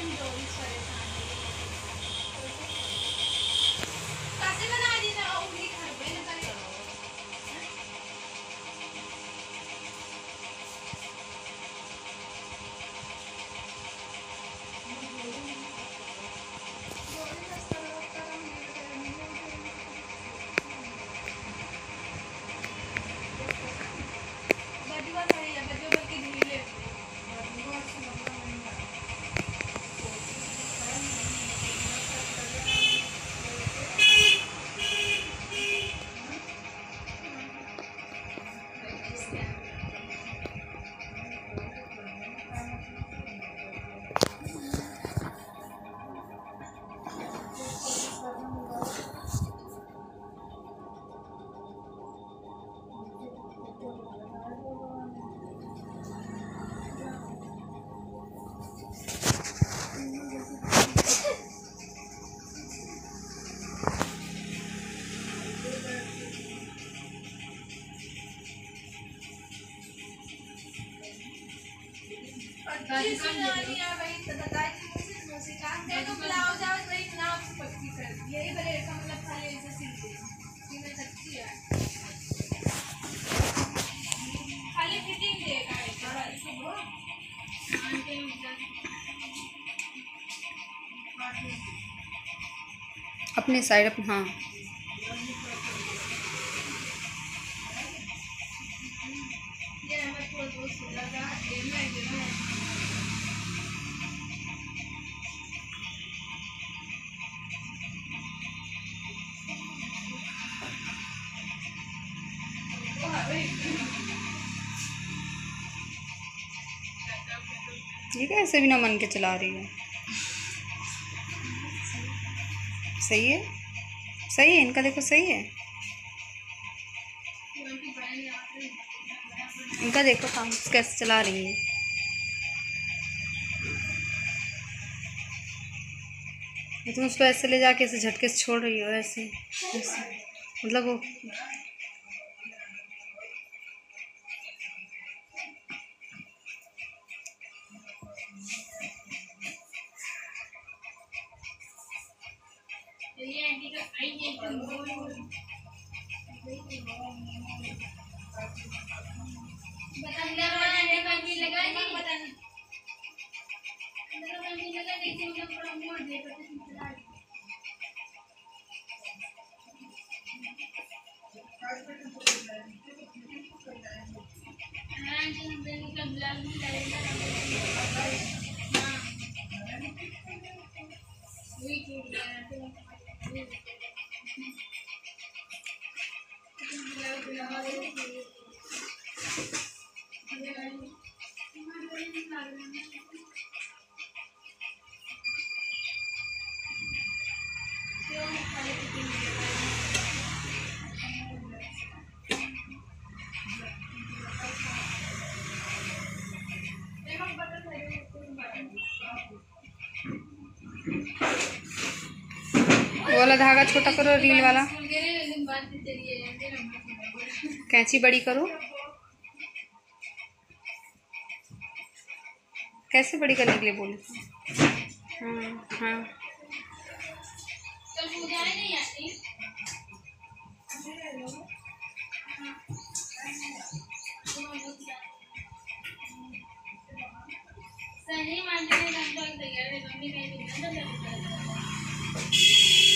अपने साइड अपने, हाँ ये कैसे बिना मन के चला रही है। सही है, सही है, इनका देखो सही है, इनका देखो काम कैसे चला रही है। तुम उसको ऐसे ले जाके ऐसे झटके से छोड़ रही हो, ऐसे ऐसे मतलब वो वो वाला धागा छोटा करो, रील वाला कैंची बड़ी करो। कैसे बड़ी करने के लिए बोले? हाँ हाँ सही मान